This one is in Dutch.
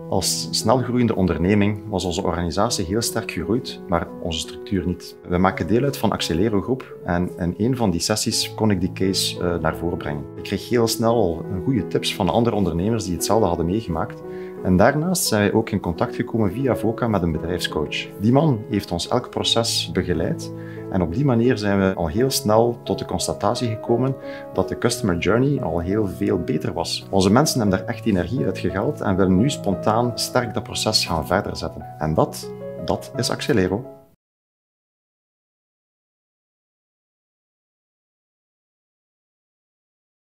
Als snelgroeiende onderneming was onze organisatie heel sterk gegroeid, maar onze structuur niet. We maken deel uit van Accelero Groep en in een van die sessies kon ik die case naar voren brengen. Ik kreeg heel snel goede tips van andere ondernemers die hetzelfde hadden meegemaakt. En daarnaast zijn wij ook in contact gekomen via VOCA met een bedrijfscoach. Die man heeft ons elk proces begeleid en op die manier zijn we al heel snel tot de constatatie gekomen dat de customer journey al heel veel beter was. Onze mensen hebben daar echt energie uit gehaald en willen nu spontaan sterk dat proces gaan verder zetten. En dat is Accelero.